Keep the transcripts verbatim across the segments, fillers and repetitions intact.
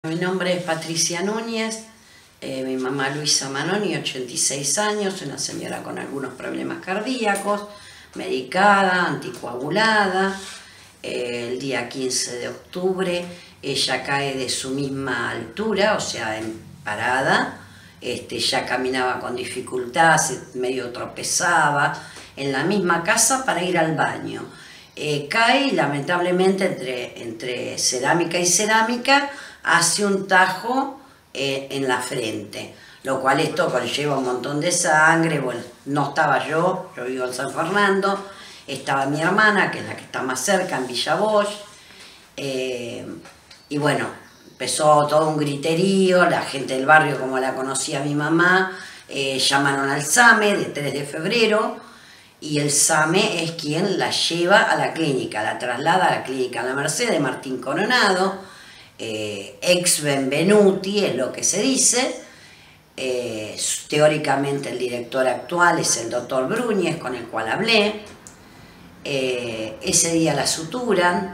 Mi nombre es Patricia Núñez, eh, mi mamá Luisa Manoni, ochenta y seis años, una señora con algunos problemas cardíacos, medicada, anticoagulada. Eh, el día quince de octubre ella cae de su misma altura, o sea, en parada. Este, ya caminaba con dificultad, se medio tropezaba en la misma casa para ir al baño. Eh, cae y lamentablemente entre, entre cerámica y cerámica hace un tajo eh, en la frente, lo cual esto conlleva un montón de sangre. Bueno, no estaba yo, yo vivo en San Fernando, estaba mi hermana, que es la que está más cerca, en Villa Bosch, eh, y bueno, empezó todo un griterío, la gente del barrio, como la conocía mi mamá, eh, llamaron al SAME de tres de febrero, y el SAME es quien la lleva a la clínica, la traslada a la clínica La Merced de Martín Coronado, eh, ex Benvenuti es lo que se dice. Eh, teóricamente el director actual es el doctor Brúñez, con el cual hablé. Eh, ese día la suturan.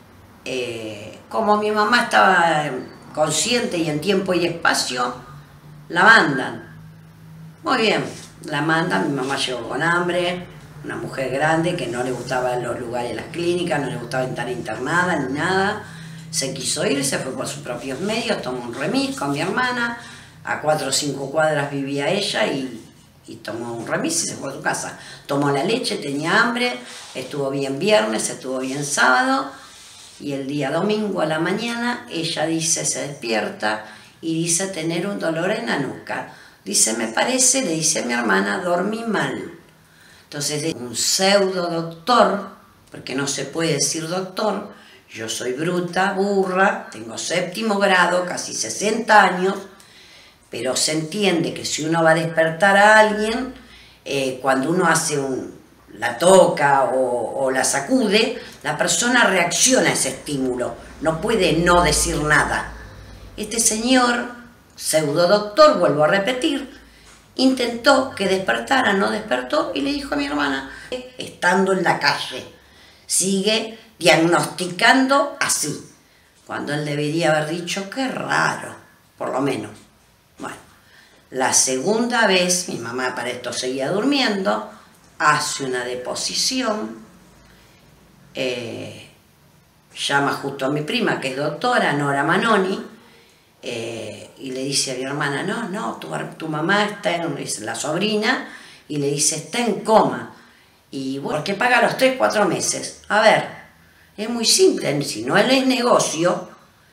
Eh, como mi mamá estaba consciente y en tiempo y espacio, la mandan. Muy bien, la mandan. Mi mamá llegó con hambre, una mujer grande que no le gustaban los lugares, las clínicas, no le gustaba estar internada ni nada. Se quiso ir, se fue por sus propios medios, tomó un remis con mi hermana, a cuatro o cinco cuadras vivía ella y, y tomó un remis y se fue a su casa. Tomó la leche, tenía hambre, estuvo bien viernes, estuvo bien sábado, y el día domingo a la mañana ella dice, se despierta y dice tener un dolor en la nuca. Dice, me parece, le dice a mi hermana, dormí mal. Entonces, un pseudo doctor, porque no se puede decir doctor, yo soy bruta, burra, tengo séptimo grado, casi sesenta años, pero se entiende que si uno va a despertar a alguien, eh, cuando uno hace un, la toca o, o la sacude, la persona reacciona a ese estímulo, no puede no decir nada. Este señor, pseudo doctor, vuelvo a repetir, intentó que despertara, no despertó, y le dijo a mi hermana, estando en la calle, sigue diagnosticando así, cuando él debería haber dicho, qué raro, por lo menos. Bueno, la segunda vez, mi mamá para esto seguía durmiendo, hace una deposición, eh, llama justo a mi prima, que es doctora, Nora Manoni, eh, y le dice a mi hermana, no, no, tu, tu mamá está en, es la sobrina, y le dice, está en coma, y bueno, porque paga los tres, cuatro meses. A ver, es muy simple, si no es negocio,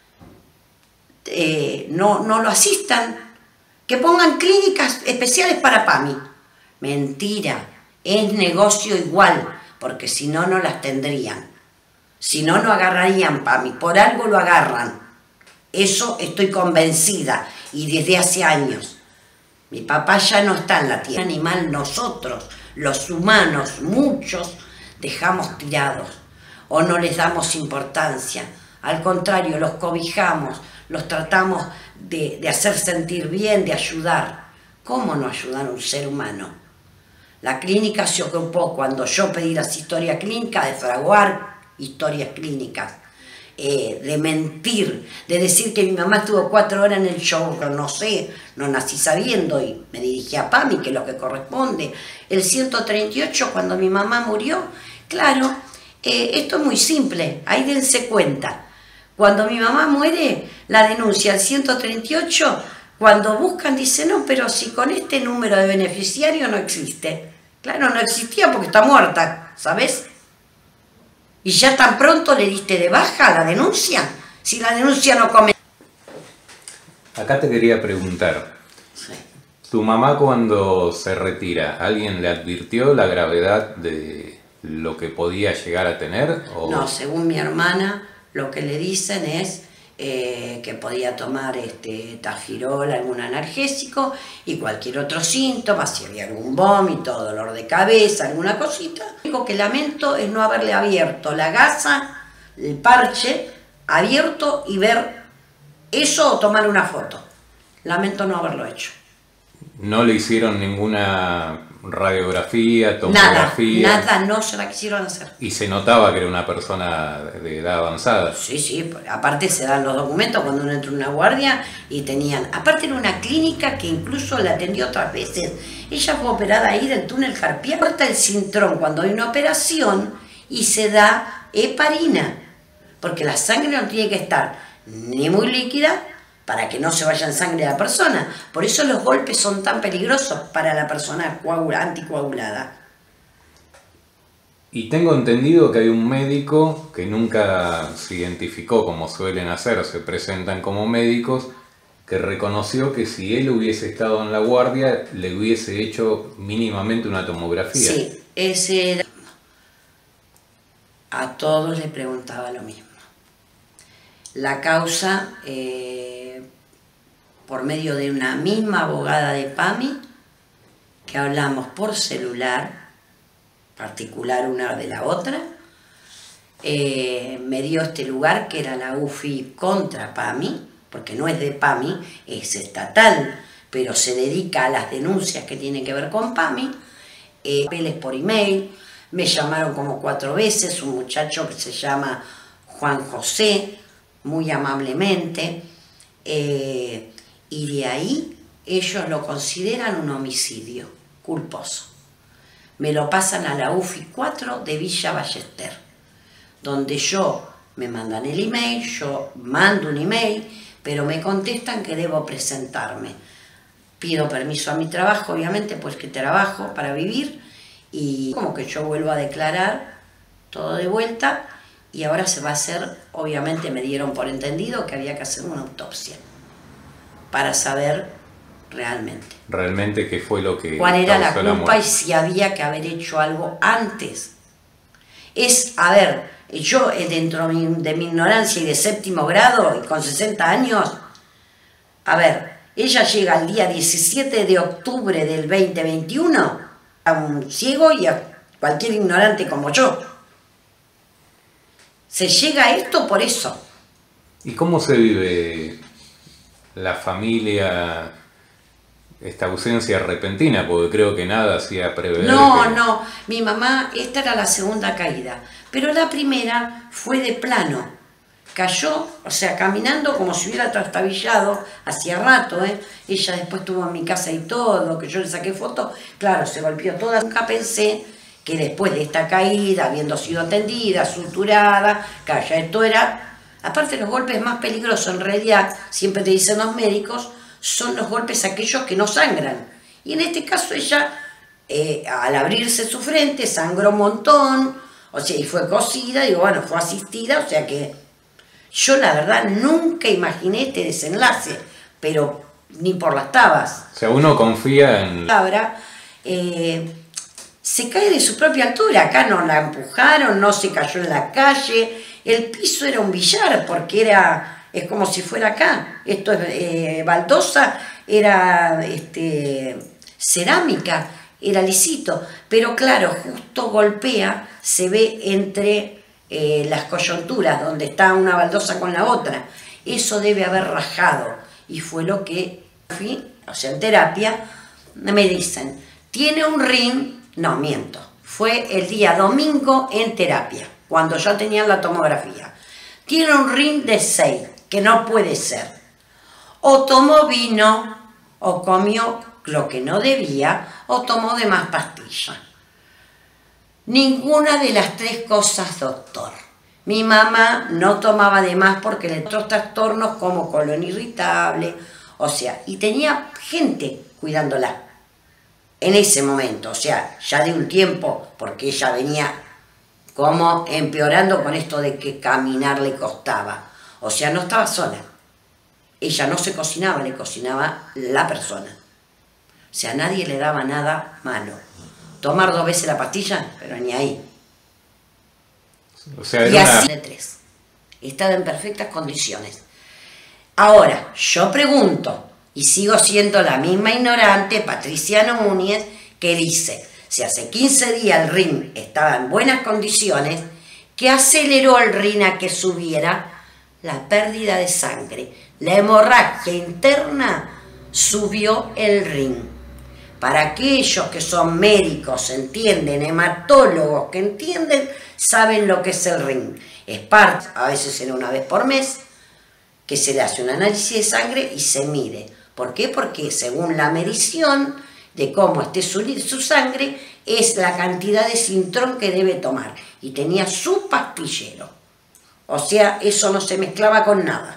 eh, no, no lo asistan, que pongan clínicas especiales para PAMI. Mentira, es negocio igual, porque si no, no las tendrían. Si no, no agarrarían PAMI, por algo lo agarran. Eso estoy convencida, y desde hace años. Mi papá ya no está en la tierra. Animal, nosotros, los humanos, muchos, dejamos tirados, o no les damos importancia. Al contrario, los cobijamos, los tratamos de, de hacer sentir bien, de ayudar. ¿Cómo no ayudar a un ser humano? La clínica se ocupó, cuando yo pedí las historias clínicas, de fraguar historias clínicas, eh, de mentir, de decir que mi mamá estuvo cuatro horas en el show, no sé, no nací sabiendo, y me dirigí a PAMI, que es lo que corresponde. El ciento treinta y ocho, cuando mi mamá murió, claro, eh, esto es muy simple, ahí dense cuenta. Cuando mi mamá muere, la denuncia al ciento treinta y ocho, cuando buscan, dice, no, pero si con este número de beneficiario no existe. Claro, no existía porque está muerta, ¿sabes? Y ya tan pronto le diste de baja la denuncia, si la denuncia no come. Acá te quería preguntar, sí. ¿Tu mamá cuando se retira, alguien le advirtió la gravedad de lo que podía llegar a tener? ¿O? No, según mi hermana, lo que le dicen es eh, que podía tomar este, tafirol, algún analgésico y cualquier otro síntoma, si había algún vómito, dolor de cabeza, alguna cosita. Lo único que lamento es no haberle abierto la gasa, el parche, abierto y ver eso o tomar una foto. Lamento no haberlo hecho. ¿No le hicieron ninguna radiografía, tomografía. Nada, nada, no se la quisieron hacer. Y se notaba que era una persona de edad avanzada. Sí, sí, aparte se dan los documentos cuando uno entra en una guardia y tenían, aparte era una clínica que incluso la atendió otras veces. Ella fue operada ahí del túnel carpiano. Corta el cinturón cuando hay una operación y se da heparina, porque la sangre no tiene que estar ni muy líquida para que no se vaya en sangre a la persona. Por eso los golpes son tan peligrosos para la persona anticoagulada. Y tengo entendido que hay un médico que nunca se identificó como suelen hacer, se presentan como médicos, que reconoció que si él hubiese estado en la guardia le hubiese hecho mínimamente una tomografía. Sí, ese era... A todos les preguntaba lo mismo. La causa, eh, por medio de una misma abogada de PAMI, que hablamos por celular, particular una de la otra, eh, me dio este lugar que era la U F I contra PAMI, porque no es de PAMI, es estatal, pero se dedica a las denuncias que tienen que ver con PAMI, eh, papeles por email, me llamaron como cuatro veces, un muchacho que se llama Juan José, muy amablemente, eh, y de ahí ellos lo consideran un homicidio culposo. Me lo pasan a la U F I cuatro de Villa Ballester, donde yo, me mandan el email, yo mando un email, pero me contestan que debo presentarme. Pido permiso a mi trabajo, obviamente, pues que trabajo para vivir, y como que yo vuelvo a declarar todo de vuelta, y ahora se va a hacer, obviamente me dieron por entendido que había que hacer una autopsia para saber realmente. Realmente qué fue lo que cuál era la la culpa y si había que haber hecho algo antes. Es, a ver, yo dentro de mi, de mi ignorancia y de séptimo grado y con sesenta años, a ver, ella llega el día diecisiete de octubre del veinte veintiuno a un ciego y a cualquier ignorante como yo. Se llega a esto por eso. ¿Y cómo se vive la familia esta ausencia repentina? Porque creo que nada hacía prever. No, que... no, mi mamá, esta era la segunda caída, pero la primera fue de plano. Cayó, o sea, caminando como si hubiera trastabillado, hacía rato, ¿eh? Ella después estuvo en mi casa y todo, que yo le saqué fotos, claro, se golpeó toda. Nunca pensé que después de esta caída, habiendo sido atendida, suturada, que ya esto era, aparte los golpes más peligrosos en realidad, siempre te dicen los médicos, son los golpes aquellos que no sangran. Y en este caso ella, eh, al abrirse su frente, sangró un montón, o sea, y fue cosida, digo, bueno, fue asistida, o sea que yo la verdad nunca imaginé este desenlace, pero ni por las tabas. O sea, uno confía en... Ahora, eh, se cae de su propia altura, acá no la empujaron, no se cayó en la calle, el piso era un billar porque era, es como si fuera acá, esto es eh, baldosa, era este, cerámica, era lisito, pero claro, justo golpea, se ve entre eh, las coyunturas donde está una baldosa con la otra, eso debe haber rajado y fue lo que, o sea, en terapia me dicen, tiene un ring. No, miento. Fue el día domingo en terapia, cuando ya tenían la tomografía. Tiene un ring de seis, que no puede ser. O tomó vino, o comió lo que no debía, o tomó de más pastillas. Ninguna de las tres cosas, doctor. Mi mamá no tomaba de más porque le otros trastornos como colon irritable, o sea, y tenía gente cuidándola. En ese momento, o sea, ya de un tiempo, porque ella venía como empeorando con esto de que caminar le costaba. O sea, no estaba sola. Ella no se cocinaba, le cocinaba la persona. O sea, nadie le daba nada malo. Tomar dos veces la pastilla, pero ni ahí. O sea, y así de tres. Estaba en perfectas condiciones. Ahora, yo pregunto... Y sigo siendo la misma ignorante, Patricia Núñez, que dice, si hace quince días el ring estaba en buenas condiciones, ¿qué aceleró el ring a que subiera? La pérdida de sangre. La hemorragia interna subió el ring. Para aquellos que son médicos, entienden, hematólogos que entienden, saben lo que es el ring. Es parte, a veces era una vez por mes, que se le hace un análisis de sangre y se mide. ¿Por qué? Porque según la medición de cómo esté su, su sangre, es la cantidad de Sintrón que debe tomar. Y tenía su pastillero. O sea, eso no se mezclaba con nada.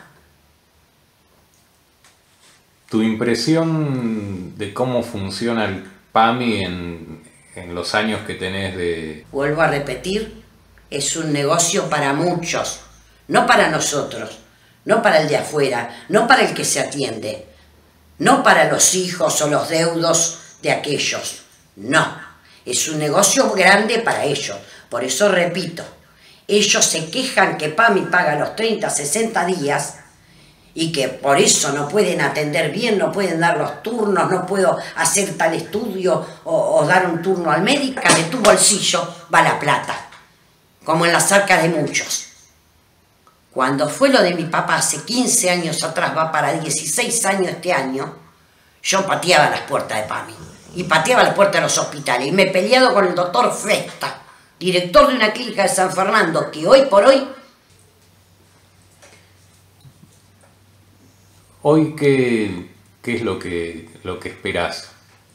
¿Tu impresión de cómo funciona el PAMI en, en los años que tenés de...? Vuelvo a repetir, es un negocio para muchos, no para nosotros, no para el de afuera, no para el que se atiende, no para los hijos o los deudos de aquellos, no. Es un negocio grande para ellos. Por eso repito, ellos se quejan que PAMI paga los treinta, sesenta días y que por eso no pueden atender bien, no pueden dar los turnos, no puedo hacer tal estudio o, o dar un turno al médico. De tu bolsillo va la plata, como en las arcas de muchos. Cuando fue lo de mi papá hace quince años atrás, va para dieciséis años este año, yo pateaba las puertas de PAMI y pateaba las puertas de los hospitales y me he peleado con el doctor Festa, director de una clínica de San Fernando, que hoy por hoy... Hoy, ¿qué, qué es lo que, lo que esperás?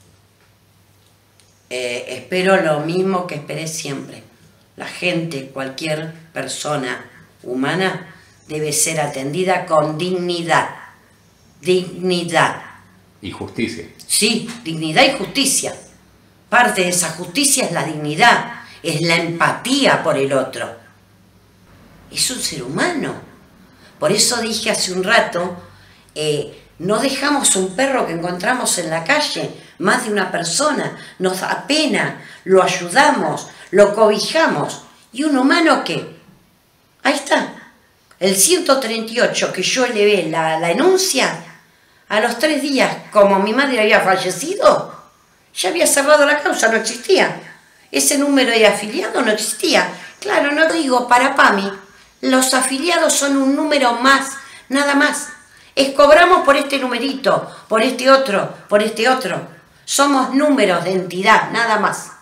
Eh, espero lo mismo que esperé siempre. La gente, cualquier persona humana, debe ser atendida con dignidad. Dignidad. Y justicia. Sí, dignidad y justicia. Parte de esa justicia es la dignidad, es la empatía por el otro. Es un ser humano. Por eso dije hace un rato, eh, no dejamos un perro que encontramos en la calle, más de una persona, nos da pena, lo ayudamos, lo cobijamos. ¿Y un humano qué? Ahí está. El ciento treinta y ocho que yo elevé la, la denuncia, a los tres días, como mi madre había fallecido, ya había cerrado la causa, no existía. Ese número de afiliados no existía. Claro, no digo para PAMI, los afiliados son un número más, nada más. Es cobramos por este numerito, por este otro, por este otro. Somos números de entidad, nada más.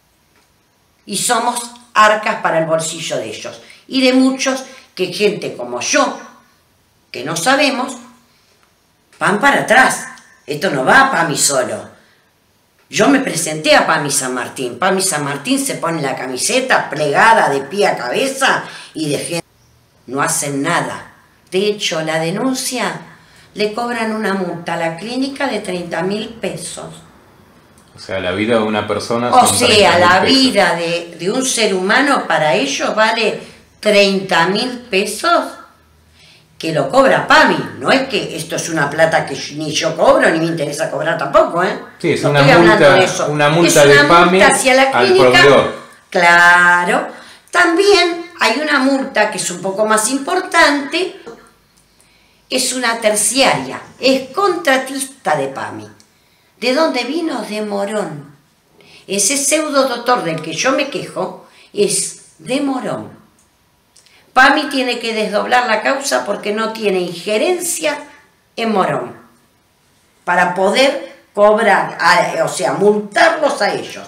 Y somos arcas para el bolsillo de ellos. Y de muchos que gente como yo, que no sabemos, van para atrás. Esto no va a PAMI solo. Yo me presenté a PAMI San Martín. PAMI San Martín se pone la camiseta plegada de pie a cabeza y de gente. No hacen nada. De hecho, la denuncia le cobran una multa a la clínica de treinta mil pesos. O sea, la vida de una persona... O sea, la vida de, de un ser humano para ellos vale treinta mil pesos que lo cobra PAMI. No es que esto es una plata que ni yo cobro ni me interesa cobrar tampoco, ¿eh? Sí, es no una multa, de eso. una multa es una de PAMI multa hacia la clínica, al proveedor. Claro. También hay una multa que es un poco más importante, es una terciaria, es contratista de PAMI. ¿De dónde vino? De Morón. Ese pseudo doctor del que yo me quejo es de Morón. PAMI tiene que desdoblar la causa porque no tiene injerencia en Morón para poder cobrar, a, o sea, multarlos a ellos.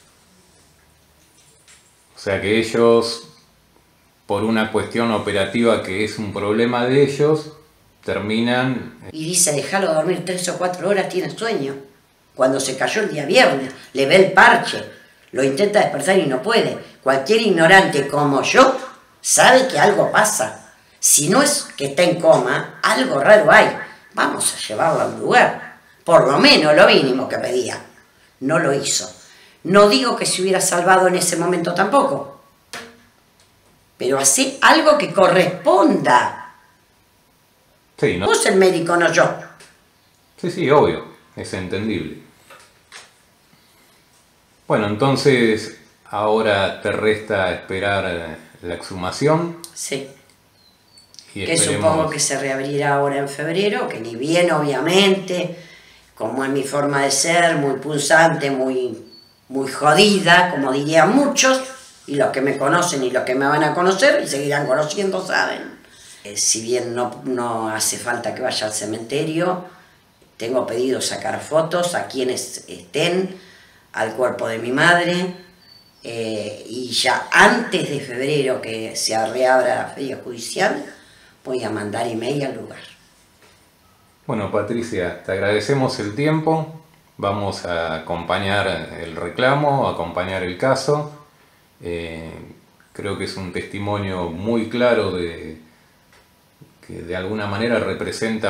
O sea que ellos, por una cuestión operativa que es un problema de ellos, terminan... Y dice, déjalo dormir tres o cuatro horas, tiene sueño. Cuando se cayó el día viernes, le ve el parche, lo intenta despertar y no puede. Cualquier ignorante como yo sabe que algo pasa. Si no es que está en coma, algo raro hay. Vamos a llevarlo a un lugar. Por lo menos lo mínimo que pedía. No lo hizo. No digo que se hubiera salvado en ese momento tampoco. Pero hace algo que corresponda. Sí, ¿no? Vos el médico, no yo. Sí, sí, obvio. Es entendible. Bueno, entonces ahora te resta esperar la exhumación. Sí. Y que esperemos... supongo que se reabrirá ahora en febrero, que ni bien, obviamente, como es mi forma de ser, muy punzante, muy, muy jodida, como dirían muchos, y los que me conocen y los que me van a conocer y seguirán conociendo saben. Eh, si bien no, no hace falta que vaya al cementerio, tengo pedido sacar fotos a quienes estén, al cuerpo de mi madre, eh, y ya antes de febrero que se reabra la feria judicial, voy a mandar email al lugar. Bueno, Patricia, te agradecemos el tiempo, vamos a acompañar el reclamo, a acompañar el caso. Eh, creo que es un testimonio muy claro de que de alguna manera representa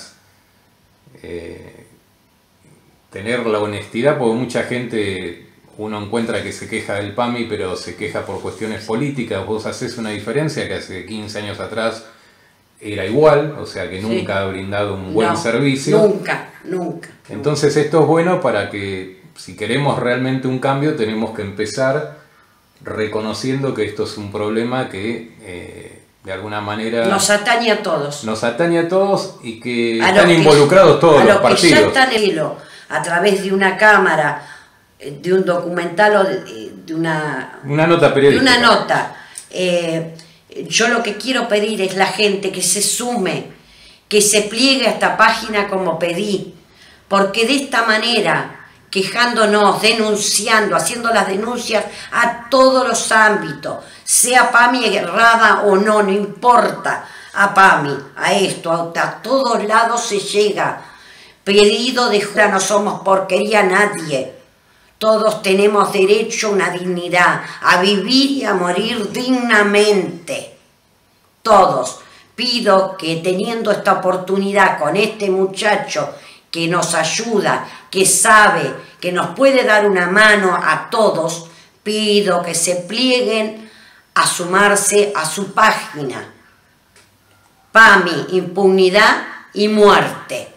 eh, tener la honestidad, porque mucha gente uno encuentra que se queja del PAMI, pero se queja por cuestiones políticas. Vos hacés una diferencia que hace quince años atrás era igual, o sea que nunca sí. ha brindado un buen no, servicio. Nunca, nunca. Entonces esto es bueno para que, si queremos realmente un cambio, tenemos que empezar reconociendo que esto es un problema que eh, de alguna manera nos atañe a todos. Nos atañe a todos y que a están que, involucrados todos a los lo partidos. Que ya están en hilo, a través de una cámara, de un documental o de, de una, una nota periodística. De una nota. Eh, yo lo que quiero pedir es la gente que se sume, que se pliegue a esta página como pedí, porque de esta manera, quejándonos, denunciando, haciendo las denuncias a todos los ámbitos, sea PAMI errada o no, no importa, a PAMI, a esto, a, a todos lados se llega. Pedido de jura, no somos porquería nadie. Todos tenemos derecho a una dignidad, a vivir y a morir dignamente. Todos. Pido que teniendo esta oportunidad con este muchacho que nos ayuda, que sabe, que nos puede dar una mano a todos, pido que se plieguen a sumarse a su página. PAMI, impunidad y muerte.